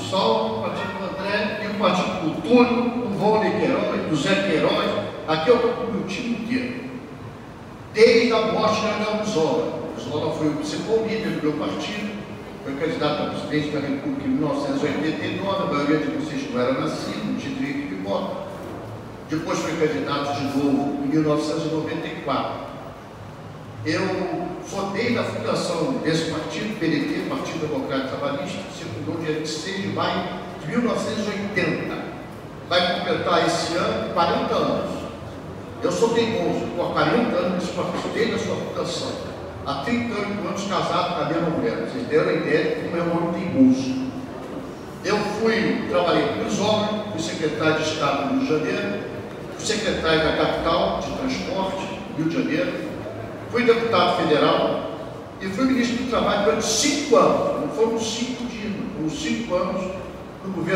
PSOL, o partido do André e o partido do Túlio, do Volney Queiroz, do Zé Queiroz. Aqui eu estou com o meu time inteiro. Desde a morte de Arnaldo Zola. O Zola foi o principal líder do meu partido, foi candidato a presidente da República em 1989, a maioria de vocês não era nascido, não tinha direito de voto. Depois foi candidato de novo em 1994. Eu fundei na fundação desse partido, PDT, Partido Democrático Trabalhista, se fundou dia 26 de maio de 1980. Vai completar esse ano 40 anos. Eu sou teimoso, estou há 40 anos nesse partido, desde a sua fundação. Há 38 anos casado com a mesma mulher. Vocês deram a ideia de como é um homem teimoso. Eu trabalhei com o Isola, fui secretário de Estado do Rio de Janeiro, fui secretário da capital de transporte, Rio de Janeiro, fui deputado federal e fui ministro do Trabalho durante 5 anos. Não foram 5 dias, foram 5 anos no governo.